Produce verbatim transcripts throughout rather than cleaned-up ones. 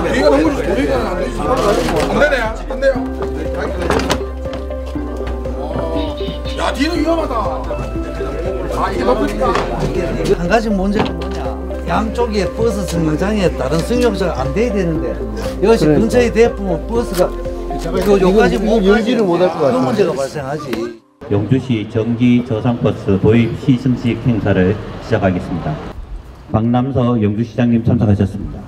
뒤가 너무 뒤가 안 되지. 안 되네. 안 돼요. 야, 뒤도 위험하다. 아, 이게 높으니까. 한 가지 문제는 뭐냐? 양쪽에 버스 승강장에 다른 승용차가 안 돼야 되는데 이것이 그러니까. 근처에 대부분 버스가 그 요까지 못 열지를 못할 것 같아요. 그 문제가 발생하지. 영주시 전기 저상버스 도입 시승식 행사를 시작하겠습니다. 박남서 영주시장님 참석하셨습니다.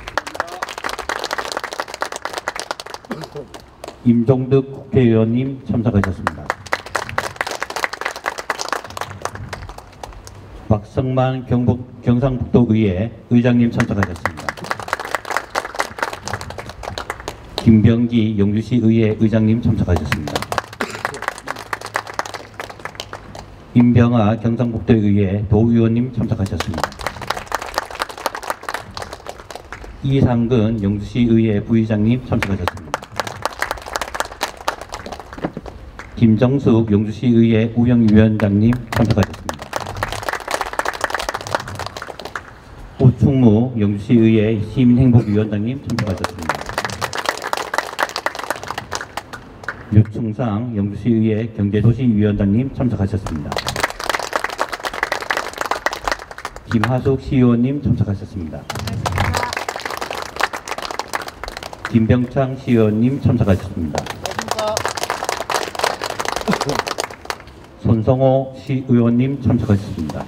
임종득 국회의원님 참석하셨습니다. 박성만 경북, 경상북도의회 의장님 참석하셨습니다. 김병기 영주시의회 의장님 참석하셨습니다. 임병아 경상북도의회 도의원님 참석하셨습니다. 이상근 영주시의회 부의장님 참석하셨습니다. 김정숙 영주시의회 우영위원장님 참석하셨습니다. 오충무 영주시의회 시민행복위원장님 참석하셨습니다. 유충상 영주시의회 경제도시위원장님 참석하셨습니다. 김하숙 시의원님 참석하셨습니다. 김병창 시의원님 참석하셨습니다. 손성호 시의원님 참석하셨습니다.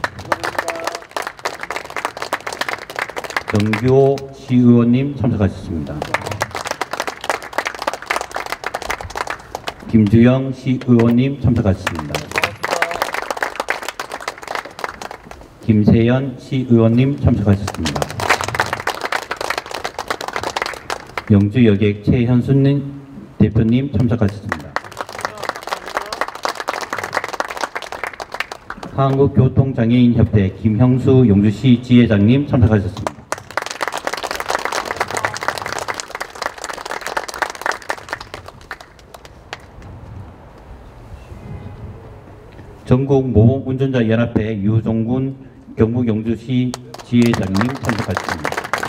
정규호 시의원님 참석하셨습니다. 김주영 시의원님 참석하셨습니다. 김세연 시의원님 참석하셨습니다. 영주여객 최현순 대표님 참석하셨습니다. 한국교통장애인협회 김형수 영주시 지회장님 참석하셨습니다. 전국 모범운전자연합회 유종군 경북 영주시 지회장님 참석하셨습니다.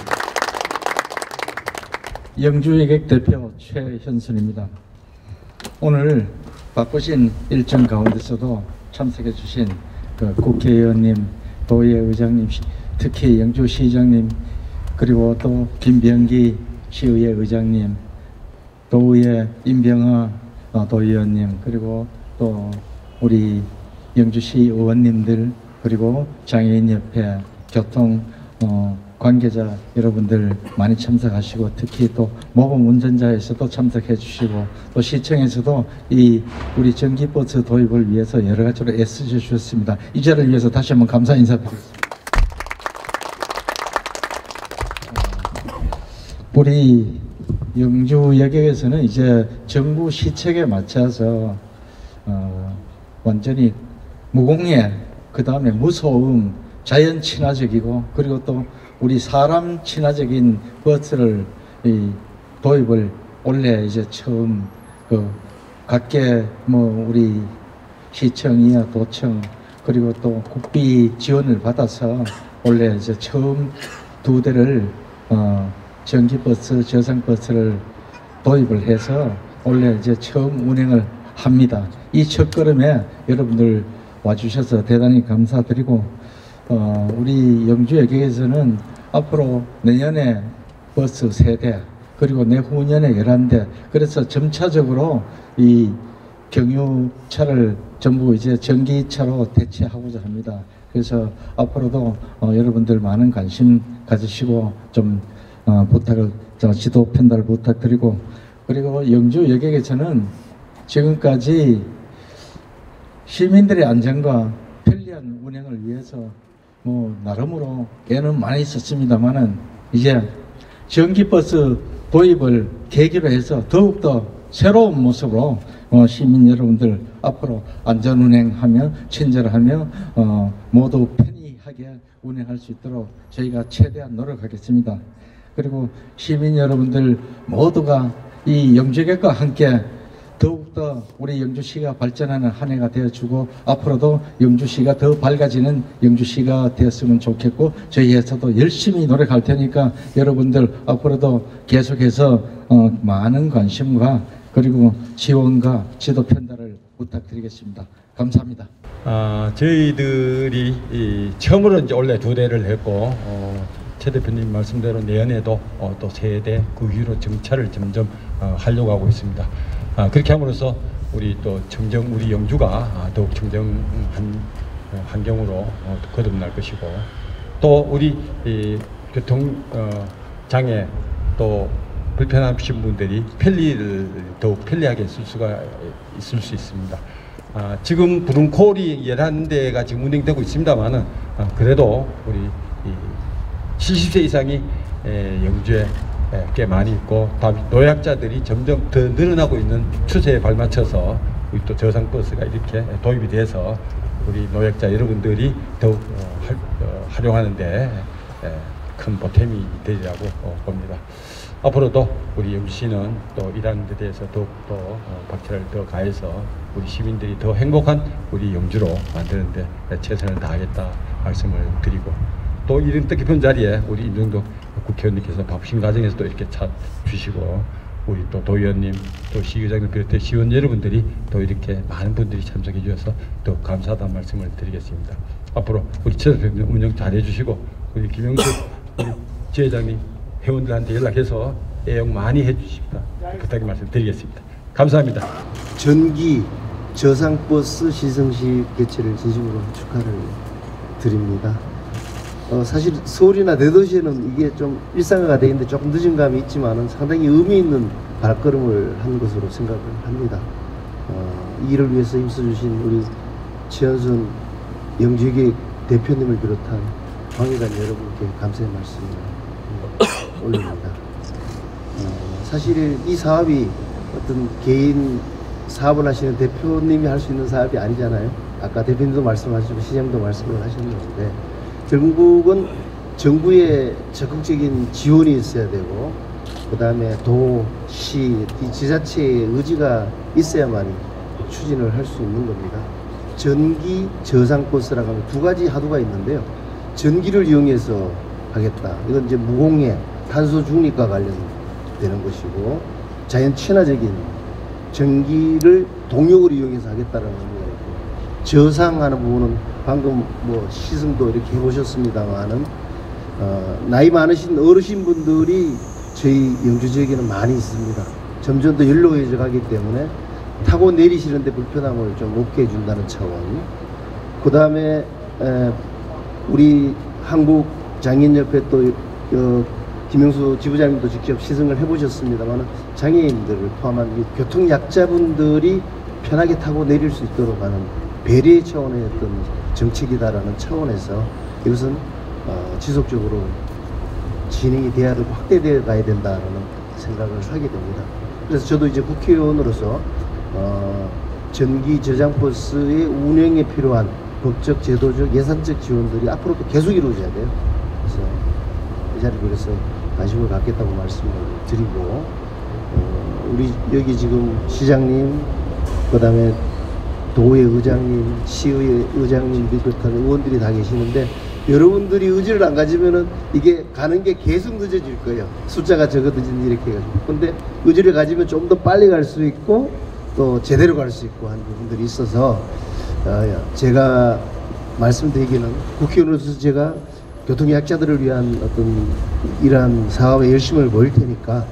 영주여객 대표 최현순입니다. 오늘 바쁘신 일정 가운데서도 참석해 주신 그 국회의원님, 도의회 의장님, 특히 영주시장님, 그리고 또 김병기 시의회 의장님, 도의회 임병하 도의원님, 그리고 또 우리 영주시 의원님들, 그리고 장애인협회, 교통 어, 관계자 여러분들 많이 참석하시고, 특히 또 모범 운전자에서도 참석해 주시고, 또 시청에서도 이 우리 전기버스 도입을 위해서 여러 가지로 애쓰셔 주셨습니다. 이 자리를 위해서 다시 한번 감사 인사드리겠습니다. 우리 영주여객에서는 이제 정부 시책에 맞춰서 어, 완전히 무공해, 그 다음에 무소음, 자연 친화적이고, 그리고 또 우리 사람 친화적인 버스를 이 도입을 올해 이제 처음 그 각계 뭐 우리 시청이나 도청, 그리고 또 국비 지원을 받아서 올해 이제 처음 두 대를 어 전기버스, 저상버스를 도입을 해서 올해 이제 처음 운행을 합니다. 이 첫걸음에 여러분들 와주셔서 대단히 감사드리고, 어, 우리 영주여객에서는 앞으로 내년에 버스 세 대, 그리고 내후년에 열한 대, 그래서 점차적으로 이 경유차를 전부 이제 전기차로 대체하고자 합니다. 그래서 앞으로도 어, 여러분들 많은 관심 가지시고 좀 어, 부탁을, 지도 편달을 부탁드리고, 그리고 영주여객에서는 지금까지 시민들의 안전과 편리한 운행을 위해서 뭐 나름으로 애는 많이 썼습니다만은, 이제 전기버스 도입을 계기로 해서 더욱더 새로운 모습으로 어, 시민 여러분들 앞으로 안전운행하며 친절하며 어, 모두 편리하게 운행할 수 있도록 저희가 최대한 노력하겠습니다. 그리고 시민 여러분들 모두가 이 영주여객과 함께 더욱더 우리 영주시가 발전하는 한 해가 되어주고 앞으로도 영주시가 더 밝아지는 영주시가 되었으면 좋겠고 저희 회사도 열심히 노력할 테니까 여러분들 앞으로도 계속해서 어, 많은 관심과 그리고 지원과 지도 편달을 부탁드리겠습니다. 감사합니다. 아, 저희들이 이 처음으로 이제 원래 두 대를 했고 어, 최 대표님 말씀대로 내년에도 어, 또 세 대 그 위로 정차를 점점 어, 하려고 하고 있습니다. 아, 그렇게 함으로써 우리 또 청정 우리 영주가 아, 더욱 청정한 환경으로 어, 거듭날 것이고 또 우리 이 교통 어, 장애 또 불편하신 분들이 편리를 더욱 편리하게 쓸 수가 있을 수 있습니다. 아, 지금 부릉콜이 열한 대가 지금 운행되고 있습니다만은 아, 그래도 우리 이 칠십 세 이상이 에, 영주에 에, 꽤 많이 있고 노약자들이 점점 더 늘어나고 있는 추세에 발맞춰서 우리 또 저상버스가 이렇게 도입이 돼서 우리 노약자 여러분들이 더욱 어, 할, 어, 활용하는데 에, 큰 보탬이 되리라고 어, 봅니다. 앞으로도 우리 영주시는 또 일하는 데 대해서 더욱더 어, 박차를 더 가해서 우리 시민들이 더 행복한 우리 영주로 만드는데 최선을 다하겠다 말씀을 드리고 또 이런 뜻깊은 자리에 우리 임종도 국회의원님께서 바쁘신 과정에서 또 이렇게 찾주시고 우리 또 도의원님 또 시의장님 비롯해 시의원 여러분들이 또 이렇게 많은 분들이 참석해 주셔서 더 감사하다는 말씀을 드리겠습니다. 앞으로 우리 최 대표님 운영 잘 해주시고 우리 김영수 우리 지회장님 회원들한테 연락해서 애용 많이 해주십니다. 부탁의 말씀 드리겠습니다. 감사합니다. 전기 저상버스 시승시 개최를 진심으로 축하를 드립니다. 어, 사실 서울이나 대도시에는 이게 좀 일상화가 되어 있는데 조금 늦은 감이 있지만은 상당히 의미 있는 발걸음을 한 것으로 생각을 합니다. 어, 이 일을 위해서 힘써주신 우리 최현순 영주회계 대표님을 비롯한 방해관 여러분께 감사의 말씀을 올립니다. 어, 사실 이 사업이 어떤 개인 사업을 하시는 대표님이 할 수 있는 사업이 아니잖아요. 아까 대표님도 말씀하시고 시장도 말씀을 하셨는데 결국은 정부의 적극적인 지원이 있어야 되고 그 다음에 도, 시, 지자체의 의지가 있어야만 추진을 할 수 있는 겁니다. 전기 저상버스라고 하면 두 가지 하도가 있는데요. 전기를 이용해서 하겠다. 이건 이제 무공해 탄소 중립과 관련되는 것이고 자연 친화적인 전기를 동력으로 이용해서 하겠다라는 의미가 있고 저상하는 부분은 방금 뭐 시승도 이렇게 해보셨습니다만은 어, 나이 많으신 어르신 분들이 저희 영주 지역에는 많이 있습니다. 점점 더 연로해져 가기 때문에 타고 내리시는데 불편함을 좀 없게 해준다는 차원. 그 다음에 우리 한국 장애인협회 또 어, 김영수 지부장님도 직접 시승을 해보셨습니다만 장애인들을 포함한 교통약자분들이 편하게 타고 내릴 수 있도록 하는 배려의 차원의 어떤 정책이다라는 차원에서 이것은 어, 지속적으로 진행이 돼야 되고 확대되어 가야 된다는 생각을 하게 됩니다. 그래서 저도 이제 국회의원으로서 어, 전기 저장버스의 운영에 필요한 법적, 제도적, 예산적 지원들이 앞으로도 계속 이루어져야 돼요. 그래서 이 자리를 빌어서 관심을 갖겠다고 말씀을 드리고 어, 우리 여기 지금 시장님, 그 다음에 도의 의장님, 시의 의장님들 비롯한 의원들이 다 계시는데 여러분들이 의지를 안 가지면은 이게 가는 게 계속 늦어질 거예요. 숫자가 적어지는 이렇게 해가지고. 근데 의지를 가지면 좀 더 빨리 갈 수 있고 또 제대로 갈 수 있고 하는 부분들이 있어서 어, 제가 말씀드리기는 국회의원으로서 제가 교통약자들을 위한 어떤 이러한 사업에 열심을 보일 테니까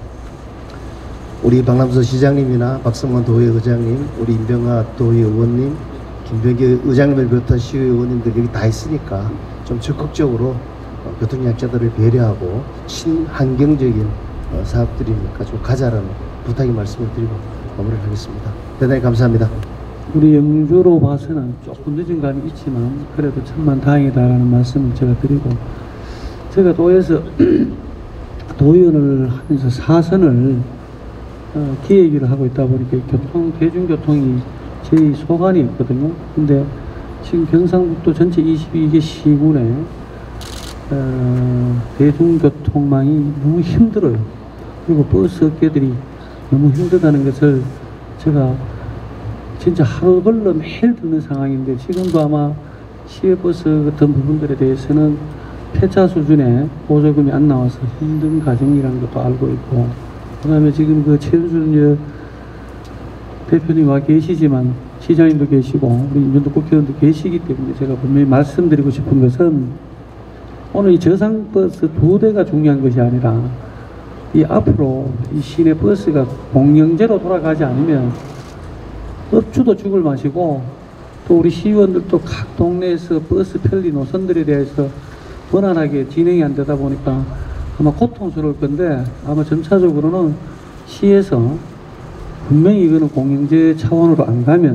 우리 박남서 시장님이나 박성만 도의 의장님, 우리 임병하 도의 의원님, 김병기 의장님을 비롯한 시의 의원님들 여기 다 있으니까 좀 적극적으로 어, 교통약자들을 배려하고 친환경적인 어, 사업들이니까 좀 가자라는 부탁의 말씀을 드리고 마무리를 하겠습니다. 대단히 감사합니다. 우리 영주로 봐서는 조금 늦은 감이 있지만 그래도 천만 다행이다라는 말씀을 제가 드리고 제가 도에서 도의원을 하면서 사선을 어, 기획을 하고 있다 보니까 교통, 대중교통이 제일 소관이 있거든요. 근데 지금 경상북도 전체 이십이 개 시군에 어, 대중교통망이 너무 힘들어요. 그리고 버스 업계들이 너무 힘들다는 것을 제가 진짜 하루 걸러 매일 듣는 상황인데 지금도 아마 시외버스 같은 부분들에 대해서는 폐차 수준의 보조금이 안 나와서 힘든 가정이라는 것도 알고 있고, 그 다음에 지금 그 최은순 대표님 와 계시지만 시장님도 계시고 우리 임준도 국회의원도 계시기 때문에 제가 분명히 말씀드리고 싶은 것은 오늘 이 저상버스 두 대가 중요한 것이 아니라 이 앞으로 이 시내 버스가 공영제로 돌아가지 않으면 업주도 죽을 맛이고 또 우리 시의원들도 각 동네에서 버스 편리 노선들에 대해서 원활하게 진행이 안 되다 보니까 아마 고통스러울 건데, 아마 점차적으로는 시에서 분명히 이거는 공영제 차원으로 안 가면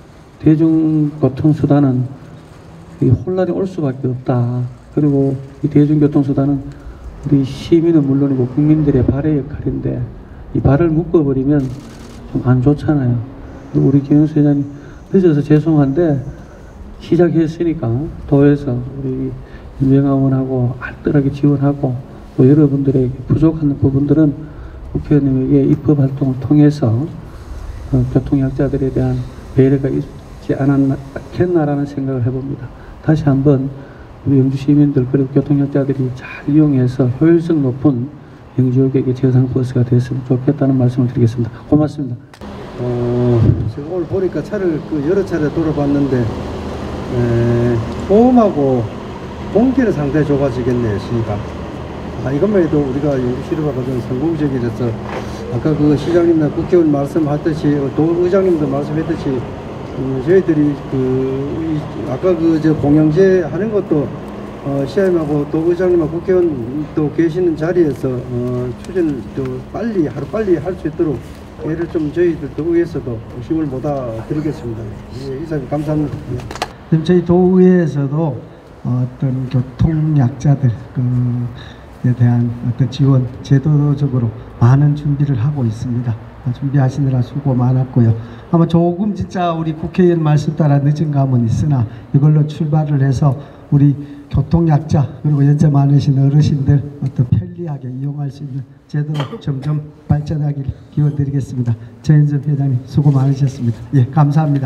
대중교통수단은 이 혼란이 올 수밖에 없다. 그리고 이 대중교통수단은 우리 시민은 물론이고 국민들의 발의 역할인데 이 발을 묶어버리면 좀 안 좋잖아요. 우리 김영수 회장님 늦어서 죄송한데 시작했으니까 도에서 우리 윤영아 의원하고 알뜰하게 지원하고 또 여러분들에게 부족한 부분들은 국회의원님에게 입법 활동을 통해서 어, 교통약자들에 대한 배려가 있지 않았겠나라는 생각을 해봅니다. 다시 한번 우리 영주 시민들 그리고 교통약자들이 잘 이용해서 효율성 높은 영주역의 저상버스가 됐으면 좋겠다는 말씀을 드리겠습니다. 고맙습니다. 어, 제가 오늘 보니까 차를 그 여러 차례 돌아봤는데 에, 보험하고 공기는 상당히 좋아지겠네요, 시가. 아, 이것만 해도 우리가 영주시로가 가장 성공적이라서 아까 그 시장님이나 국회의원 말씀하듯이 도 의장님도 말씀했듯이 음, 저희들이 그 이, 아까 그 저 공영제 하는 것도 어, 시장님하고 또 의장님하고 국회의원 또 계시는 자리에서 어, 추진을 또 빨리 하루 빨리 할 수 있도록 얘를 좀 저희들도 의회에서도 힘을 모아 드리겠습니다. 예, 이사님 감사합니다. 지금 저희 도의회에서도 어떤 교통약자들 그에 대한 어떤 지원 제도적으로 많은 준비를 하고 있습니다. 준비하시느라 수고 많았고요. 아마 조금 진짜 우리 국회의원 말씀 따라 늦은 감은 있으나 이걸로 출발을 해서 우리 교통약자 그리고 연세 많으신 어르신들 어떤 편리하게 이용할 수 있는 제도로 점점 발전하길 기원드리겠습니다. 최은순 회장님 수고 많으셨습니다. 예, 감사합니다.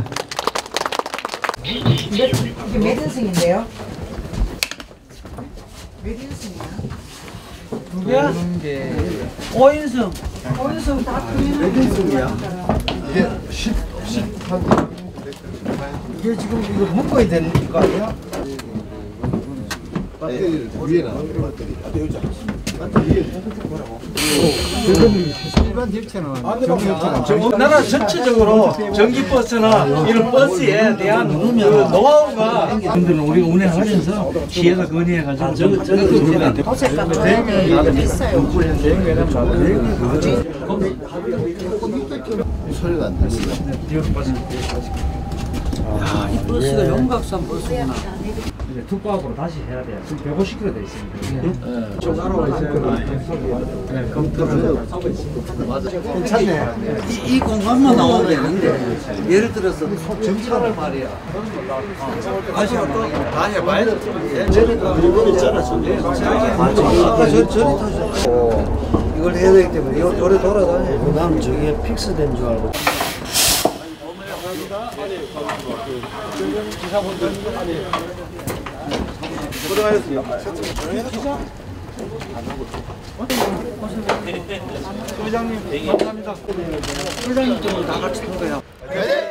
이게 몇 인승인데요? 몇 인승이야? 누구야? 오인승. 오인승 다 몇 인승이야? 이게 십, 십한 이게 지금 이거 묶어야 되는 거 아니야? 배터리를 위에 나 배터리. 아, 여기 배터리 뭐라고? 일반 딜체는 나라 전체적으로 전기버스나 이런 버스에 대한 그 노하우가 분들은 우리 운행하면서 시에서 건의해가지고 저거 저거 그분한테 소리가 안 들리네. 야, 이 버스가 영각산 버스구나. 이제 투파업으로 다시 해야 돼요. 지금 백오십 킬로미터 돼 있습니다. 네. 좀 따라와 있어요. 네, 검토를 하고 있습니다. 맞아. 괜찮네. 이, 이 공간만 나오면 되는데, 예를 들어서 정차를 말이야. 다시 한번 다 해봐야 돼. 저리가 일본 있잖아, 저기. 아까 저, 저리 타셨어. 이걸 해야 되기 때문에 요, 요래 돌아다녀. 난 저게 픽스된 줄 알고. 고생하셨습니다. 회장님, 감사합니다. 회장님 때문에 다 같이 탄 거야.